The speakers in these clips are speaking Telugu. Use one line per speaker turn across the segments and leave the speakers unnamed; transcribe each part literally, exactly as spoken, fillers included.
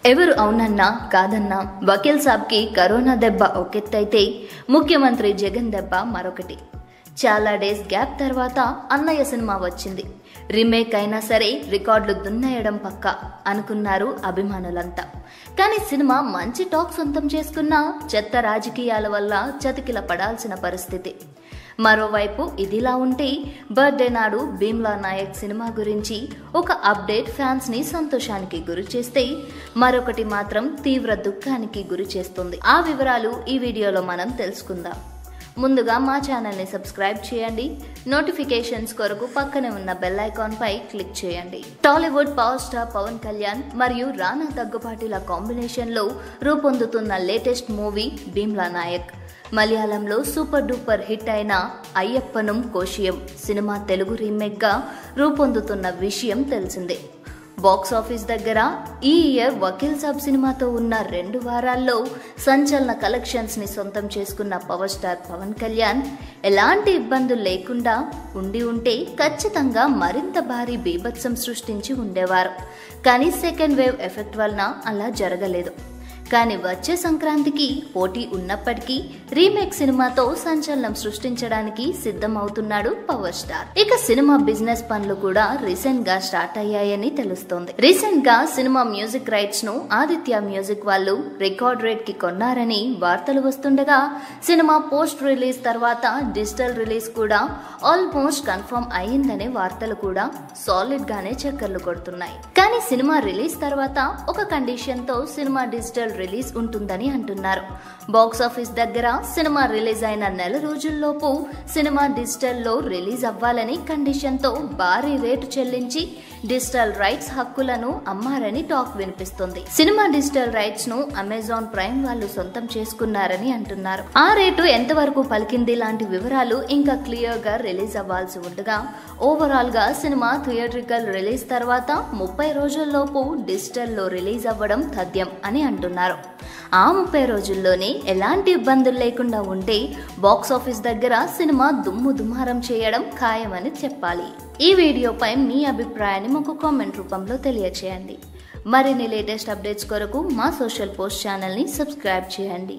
ఎవరు అవునన్నా కాదన్నా వకీల్ సాబ్కి కరోనా దెబ్బ ఒకెత్తైతే ముఖ్యమంత్రి జగన్ దెబ్బ మరొకటి. చాలా డేస్ గ్యాప్ తర్వాత అన్నయ్య సినిమా వచ్చింది. రీమేక్ అయినా సరే రికార్డులు దున్నేయడం పక్క అనుకున్నారు అభిమానులంతా. కానీ సినిమా మంచి టాక్ సొంతం చేసుకున్నా చెత్త రాజకీయాల వల్ల చతికిల పడాల్సిన పరిస్థితి. మరోవైపు ఇదిలా ఉంటే బర్త్డే నాడు భీమ్లా నాయక్ సినిమా గురించి ఒక అప్డేట్ ఫ్యాన్స్ ని సంతోషానికి గురి చేస్తే మరొకటి మాత్రం తీవ్ర దుఃఖానికి గురి చేస్తుంది. ఆ వివరాలు ఈ వీడియోలో మనం తెలుసుకుందాం. ముందుగా మా ఛానల్ ని సబ్స్క్రైబ్ చేయండి. నోటిఫికేషన్స్ కొరకు పక్కనే ఉన్న బెల్ ఐకాన్ పై క్లిక్ చేయండి. Tollywood power star Pawan Kalyan మరియు రానా దగ్గుపాటిల కాంబినేషన్ లో రూపొందుతున్న లేటెస్ట్ మూవీ భీమ్లా నాయక్. మలయాళంలో సూపర్ డూపర్ హిట్ అయిన అయ్యప్పనం కోశియం సినిమా తెలుగు రీమేక్ గా రూపొందుతున్న విషయం తెలిసిందే. బాక్స్ ఆఫీస్ దగ్గర ఈ ఇయర్ వకీల్ సాబ్ సినిమాతో ఉన్న రెండు వారాల్లో సంచలన కలెక్షన్స్ ని సొంతం చేసుకున్న పవర్ స్టార్ పవన్ కళ్యాణ్ ఎలాంటి ఇబ్బందులు లేకుండా ఉండి ఉంటే ఖచ్చితంగా మరింత భారీ బీభత్సం సృష్టించి ఉండేవారు. కానీ సెకండ్ వేవ్ ఎఫెక్ట్ వలన అలా జరగలేదు. కానీ వచ్చే సంక్రాంతికి పోటీ ఉన్నప్పటికీ రీమేక్ సినిమాతో సంచలనం సృష్టించడానికి సిద్ధం అవుతున్నాడు పవర్ స్టార్. ఇక సినిమా బిజినెస్ పనులు కూడా రీసెంట్ గా స్టార్ట్ అయ్యాయని తెలుస్తోంది. రీసెంట్ గా సినిమా మ్యూజిక్ రైట్స్ ను ఆదిత్య మ్యూజిక్ వాళ్ళు రికార్డ్ రేట్ కి కొన్నారని వార్తలు వస్తుండగా సినిమా పోస్ట్ రిలీజ్ తర్వాత డిజిటల్ రిలీజ్ కూడా ఆల్మోస్ట్ కన్ఫర్మ్ అయ్యిందనే వార్తలు కూడా సాలిడ్ గానే చక్కర్లు కొడుతున్నాయి. కానీ సినిమా రిలీజ్ తర్వాత ఒక కండిషన్ తో సినిమా డిజిటల్ రిలీజ్ ఉంటుందని అంటున్నారు. బాక్స్ ఆఫీస్ దగ్గర సినిమా రిలీజ్ అయిన నెల రోజుల్లోపు సినిమా డిజిటల్ లో రిలీజ్ అవ్వాలని కండిషన్ తో భారీ రేటు చెల్లించి డిజిటల్ రైట్స్ హక్కులను అమ్మారని టాక్ వినిపిస్తుంది. సినిమా డిజిటల్ రైట్స్ ను అమెజాన్ ప్రైమ్ వాళ్ళు సొంతం చేసుకున్నారని అంటున్నారు. ఆ రేటు ఎంతవరకు పలికింది లాంటి వివరాలు ఇంకా క్లియర్ గా రిలీజ్ అవ్వాల్సి ఉండగా ఓవరాల్ గా సినిమా థియేట్రికల్ రిలీజ్ తర్వాత ముప్పై రోజుల్లోపు డిజిటల్ లో రిలీజ్ అవ్వడం తథ్యం అని అంటున్నారు. ఆ ముప్పై రోజుల్లోనే ఎలాంటి ఇబ్బందులు లేకుండా ఉంటే బాక్స్ ఆఫీస్ దగ్గర సినిమా దుమ్ము దుమారం చేయడం ఖాయమని చెప్పాలి. ఈ వీడియోపై మీ అభిప్రాయాన్ని మాకు కామెంట్ రూపంలో తెలియచేయండి. మరిన్ని లేటెస్ట్ అప్డేట్స్ కొరకు మా సోషల్ పోస్ట్ ఛానల్ ని సబ్స్క్రైబ్ చేయండి.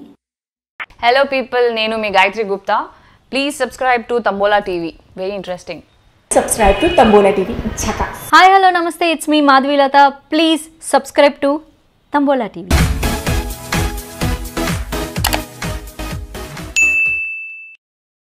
హలో పీపుల్, నేను మీ Gayatri Gupta. Please subscribe to Tambola TV. Very interesting.
Subscribe to Tambola T V. Chaka.
Hi, hello, namaste. It's me, Madhvilata. Please subscribe to Tambola T V.